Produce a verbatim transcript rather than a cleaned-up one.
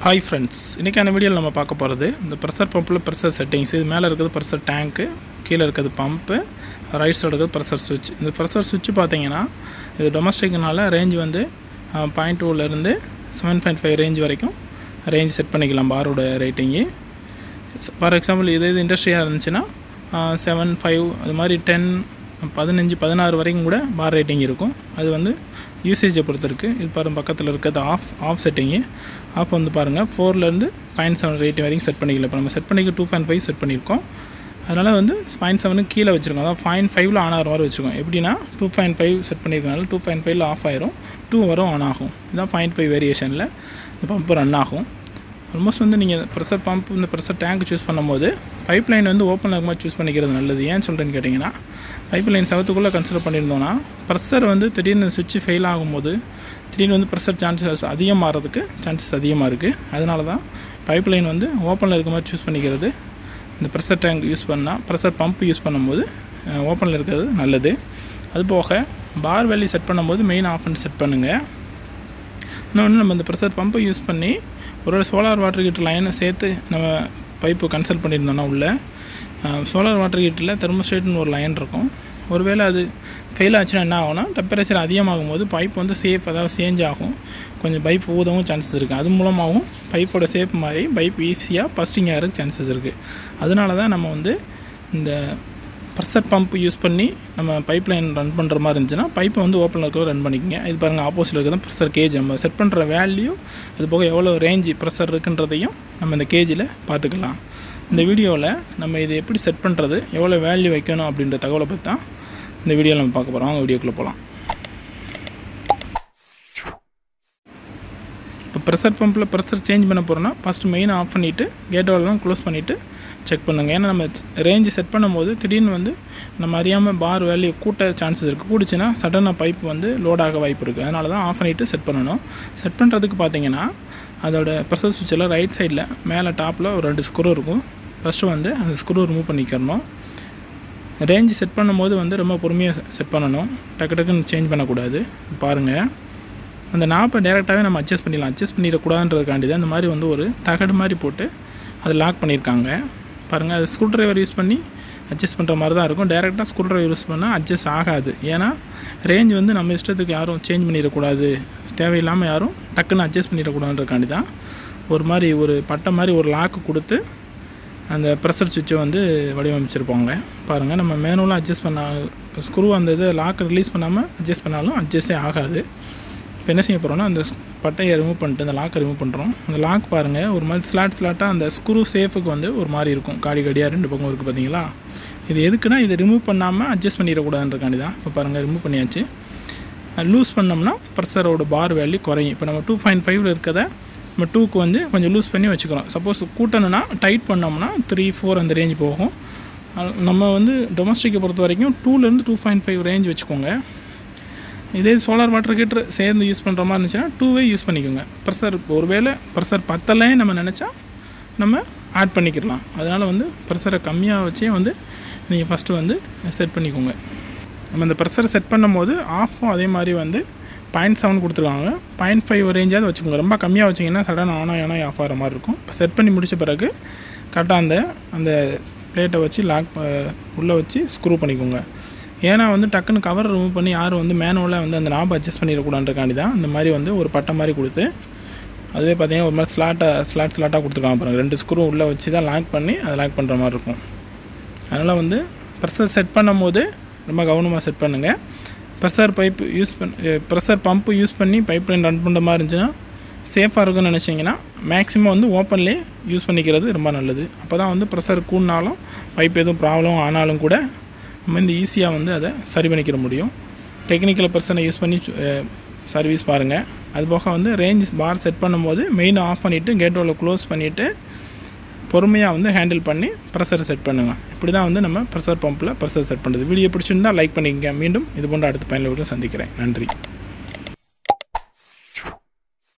Hi friends, இன்னைக்கான வீடியோல நம்ம பார்க்க போறது இந்த பிரஷர் பம்ப்ல பிரஷர் செட்டிங்ஸ். இது மேல இருக்குது பிரஷர் டேங்க், கீழ இருக்குது பம்ப், ரைட் சைடு இருக்குது பிரஷர் சுவிட்ச். இந்த பிரஷர் சுவிட்ச் பாத்தீங்கன்னா இது டொமஸ்டிக்னால ரேஞ்ச் வந்து zero point two ல இருந்து seven point five ரேஞ்ச் வரைக்கும் ரேஞ்ச் செட் பண்ணிக்கலாம் பாரோட ரேட்டிங். ஃபார் எக்ஸாம்பிள் இது இது இண்டஸ்ட்ரியா இருந்துச்சுனா seven five அது மாதிரி ten fifteen sixteen வரைக்கும் கூட பார் ரேட்டிங் இருக்கும். அது வந்து யூசேஜை பொறுத்து இருக்கு. இது பாருங்க பக்கத்துல இருக்குது ஆஃப் ஆஃப் செட்டிங். ஆஃப் வந்து பாருங்க four ல இருந்து zero point seven ரேட்டிங் வரைக்கும் செட் பண்ணிக்கலாம். இப்போ நம்ம செட் பண்ணிக்க two point five செட் பண்ணிருக்கோம். அதனால வந்து zero point seven க்கு கீழ வச்சிருக்கோம். அதாவது zero point five ல ஆன் ஆகுற மாதிரி வச்சிருக்கோம். எப்படினா two point five செட் பண்ணிருக்கனால two point five ல ஆஃப் ஆயிரும், two வரும் ஆன் ஆகும். இதான் zero point five வேரியேஷன்ல இந்த பம்ப் ரன் ஆகும். ஆல்மோஸ்ட் வந்து நீங்கள் ப்ரெஷர் பம்ப் இந்த ப்ரெஷர் டேங்க் சூஸ் பண்ணும்போது பைப் லைன் வந்து ஓப்பன் ஆகும்போது சூஸ் பண்ணிக்கிறது நல்லது. ஏன்னு சொல்கிறேன்னு கேட்டிங்கன்னா பைப் லைன் செவத்துக்குள்ளே கன்சிடர் பண்ணியிருந்தோன்னா ப்ரெஷர் வந்து திடீர்னு சுவிட்ச் ஃபெயில் ஆகும்போது திடீர்னு வந்து ப்ரெஷர் சான்சஸ் அதிகமாக மாறதுக்கு சான்சஸ் அதிகமாக இருக்குது. அதனால தான் பைப் லைன் வந்து ஓப்பனில் இருக்க மாதிரி சூஸ் பண்ணிக்கிறது. இந்த ப்ரெஷர் டேங்க் யூஸ் பண்ணால் ப்ரெஷர் பம்ப் யூஸ் பண்ணும்போது ஓப்பனில் இருக்கிறது நல்லது. அதுபோக பார் வேல்யூ செட் பண்ணும்போது மெயின் ஆஃப் பண்ணி செட் பண்ணுங்கள். இன்னொன்று நம்ம இந்த ப்ரெஷர் பம்பை யூஸ் பண்ணி ஒரு சோலார் வாட்டர் ஹீட்டர் லைனை சேர்த்து நம்ம பைப்பு கன்சல்ட் பண்ணியிருந்தோன்னா உள்ள சோலார் வாட்டர் ஹீட்டரில் தெர்மோஸ்டேட்னு ஒரு லைன் இருக்கும். ஒருவேளை அது ஃபெயில் ஆச்சுன்னா என்ன ஆகும்னா டெம்பரேச்சர் அதிகமாகும் போது பைப் வந்து சேஃப் அதாவது சேஞ்ச் ஆகும், கொஞ்சம் பைப் ஊதவும் சான்சஸ் இருக்குது. அது மூலமாகவும் பைப்போட சேஃப் மாதிரி பைப் ஈஸியாக பஸ்டிங் ஆகிறதுக்கு சான்சஸ் இருக்குது. அதனால தான் நம்ம வந்து இந்த ப்ரெஷர் பம்ப் யூஸ் பண்ணி நம்ம பைப் லைன் ரன் பண்ணுற மாதிரி இருந்துச்சுன்னா பைப்பை வந்து ஓப்பனில் இருக்கிற ரன் பண்ணிக்கங்க. இது பாருங்கள் ஆப்போசிட்டில் இருக்கிற ப்ரெஷர் கேஜ் நம்ம செட் பண்ணுற வேல்யூ அது போக எவ்வளோ ரேஞ்சு ப்ரெஷர் இருக்குன்றதையும் நம்ம இந்த கேஜில் பார்த்துக்கலாம். இந்த வீடியோவில் நம்ம இதை எப்படி செட் பண்ணுறது, எவ்வளோ வேல்யூ வைக்கணும் அப்படின்ற தகவலை பற்றி தான் இந்த வீடியோவில் நம்ம பார்க்க போகிறோம். அவங்க வீடியோக்குள்ளே போகலாம். இப்போ ப்ரெஷர் பம்பில் ப்ரெஷர் சேஞ்ச் பண்ண போகிறோன்னா ஃபஸ்ட்டு மெயின் ஆஃப் பண்ணிவிட்டு கேட்டோலாம் க்ளோஸ் பண்ணிவிட்டு செக் பண்ணுங்கள். ஏன்னா நம்ம ரேஞ்சு செட் பண்ணும்போது திடீர்னு வந்து நம்ம அறியாமல் பார் வேல்யூ கூட்ட சான்சஸ் இருக்குது. கூடுச்சுன்னா சடனாக பைப் வந்து லோடாக வாய்ப்பு இருக்குது. அதனால தான் ஆஃப் பண்ணிவிட்டு செட் பண்ணணும். செட் பண்ணுறதுக்கு பார்த்தீங்கன்னா அதோட ப்ரெஷர் சுவிட்சில் ரைட் சைடில் மேலே டாப்பில் ஒரு ரெண்டு ஸ்க்ரூ இருக்கும். ஃபஸ்ட்டு வந்து அந்த ஸ்க்ரூ ரிமூவ் பண்ணிக்கிறணும். ரேஞ்சு செட் பண்ணும்போது வந்து ரொம்ப பொறுமையாக செட் பண்ணணும், டக்கு டக்குன்னு சேஞ்ச் பண்ணக்கூடாது. பாருங்கள் அந்த நாப்பை டேரெக்டாகவே நம்ம அட்ஜஸ்ட் பண்ணிடலாம். அட்ஜஸ்ட் பண்ணிடக்கூடாதுன்றதுக்காண்டி தான் இந்த மாதிரி வந்து ஒரு தகடு மாதிரி போட்டு அதை லாக் பண்ணியிருக்காங்க. பாருங்கள் அது ஸ்க்ரூ ட்ரைவர் யூஸ் பண்ணி அட்ஜஸ்ட் பண்ணுற மாதிரி தான் இருக்கும். டேரெக்டாக ஸ்க்ரூ ட்ரைவர் யூஸ் பண்ணால் அட்ஜஸ்ட் ஆகாது. ஏன்னா ரேஞ்ச் வந்து நம்ம இஷ்டத்துக்கு யாரும் சேஞ்ச் பண்ணிடக்கூடாது, தேவையில்லாமல் யாரும் டக்குன்னு அட்ஜஸ்ட் பண்ணிடக்கூடாதுன்றதுக்காண்டி தான் ஒரு மாதிரி ஒரு பட்டை மாதிரி ஒரு லாக்கு கொடுத்து அந்த ப்ரெஷர் சுவிட்சை வந்து வடிவமைச்சிருப்பாங்க. பாருங்கள் நம்ம மேனுவலாக அட்ஜஸ்ட் பண்ண ஸ்க்ரூ அந்த இதை லாக்கை ரிலீஸ் பண்ணாமல் அட்ஜஸ்ட் பண்ணாலும் அட்ஜஸ்டே ஆகாது. இப்போ என்ன செய்ய போகிறோன்னா அந்த பட்டையை ரிமூவ் பண்ணிட்டு அந்த லாக்கை ரிமூவ் பண்ணுறோம். அந்த லாக் பாருங்கள் ஒரு மாதிரி ஸ்லாட் ஸ்லாட்டாக அந்த ஸ்க்ரூ சேஃபுக்கு வந்து ஒரு மாதிரி இருக்கும், காடி காடியாக ரெண்டு பக்கம் இருக்குது பார்த்தீங்களா. இது எதுக்குன்னா இதை ரிமூவ் பண்ணாமல் அட்ஜஸ்ட் பண்ணிடக்கூடாதுன்றக்காண்டி தான். இப்போ பாருங்கள் ரிமூவ் பண்ணியாச்சு. லூஸ் பண்ணோம்னா ப்ரெஷரோட பார் வேல்யூ குறையும். இப்போ நம்ம டூ பாயிண்ட் ஃபைவ்ல இருக்கிறத நம்ம டூக்கு வந்து கொஞ்சம் லூஸ் பண்ணி வச்சுக்கிறோம். சப்போஸ் கூட்டணும்னா டைட் பண்ணோம்னா த்ரீ ஃபோர் அந்த ரேஞ்ச் போகும். நம்ம வந்து டொமஸ்டிக்கை பொறுத்த வரைக்கும் டூலேருந்து டூ பாயிண்ட் ஃபைவ் ரேஞ்ச் வச்சுக்கோங்க. இதே சோலார் வாட்டர் ஹீட்டர் சேர்ந்து யூஸ் பண்ணுற மாதிரி இருந்துச்சுன்னா டூவே யூஸ் பண்ணிக்கோங்க. ப்ரெஷர் ஒருவேளை ப்ரெஷர் பத்தலே நம்ம நினச்சா நம்ம ஆட் பண்ணிக்கிடலாம். அதனால் வந்து ப்ரெஷரை கம்மியாக வச்சே வந்து நீங்கள் ஃபஸ்ட்டு வந்து செட் பண்ணிக்கோங்க. நம்ம இந்த ப்ரெஷரை செட் பண்ணும்போது ஆஃபும் அதே மாதிரி வந்து பாயிண்ட் செவன் கொடுத்துருக்காங்க. பாயிண்ட் ஃபைவ் ரேஞ்சாவது வச்சுக்கோங்க. ரொம்ப கம்மியாக வச்சிங்கன்னா சடன் ஆனால் ஏன்னா ஆஃப் ஆகிற மாதிரி இருக்கும். இப்போ செட் பண்ணி முடித்த பிறகு கரெக்டாக அந்த அந்த பிளேட்டை வச்சு லாக் உள்ளே வச்சு ஸ்க்ரூ பண்ணிக்கோங்க. ஏன்னா வந்து டக்குன்னு கவர் ரிமூவ் பண்ணி யாரும் வந்து மேனுவலாக வந்து அந்த நாபை அட்ஜஸ்ட் பண்ணிடக்கூடாதுன்றக்காண்டி தான் இந்த மாதிரி வந்து ஒரு பட்டை மாதிரி கொடுத்து அதுவே பார்த்தீங்கன்னா ஒரு மாதிரி ஸ்லாட்டாக ஸ்லாட் ஸ்லாட்டாக கொடுத்துருக்காங்க. பாருங்கள் ரெண்டு ஸ்க்ரூ உள்ளே வச்சு தான் லாக் பண்ணி அதை லாக் பண்ணுற மாதிரி இருக்கும். அதனால் வந்து ப்ரெஷர் செட் பண்ணும் போது ரொம்ப கவனமாக செட் பண்ணுங்கள். ப்ரெஷர் பைப் யூஸ் பண்ணி ப்ரெஷர் பம்ப்பு யூஸ் பண்ணி பைப் லைன் ரன் பண்ணுற மாதிரி இருந்துச்சுன்னா சேஃபாக இருக்குன்னு நினச்சிங்கன்னா மேக்ஸிமம் வந்து ஓப்பன்லேயே யூஸ் பண்ணிக்கிறது ரொம்ப நல்லது. அப்போ தான் வந்து ப்ரெஷர் கூடினாலும் பைப் எதுவும் ப்ராப்ளம் ஆனாலும் கூட நம்ம இந்த ஈஸியாக வந்து அதை சரி பண்ணிக்கிற முடியும். டெக்னிக்கல் பர்சனை யூஸ் பண்ணி சர்வீஸ் பாருங்கள். அதுபோக வந்து ரேஞ்ச் பார் செட் பண்ணும்போது மெயின் ஆஃப் பண்ணிவிட்டு கேட்டோவில் க்ளோஸ் பண்ணிவிட்டு பொறுமையாக வந்து ஹேண்டில் பண்ணி ப்ரெஷரை செட் பண்ணுங்கள். இப்படி தான் வந்து நம்ம ப்ரெஷர் பம்பில் ப்ரெஷர் செட் பண்ணுறது. வீடியோ பிடிச்சிருந்தால் லைக் பண்ணிக்கங்க. மீண்டும் இது போன்ற அடுத்த பயனுள்ள வீடியோ சந்திக்கிறேன். நன்றி.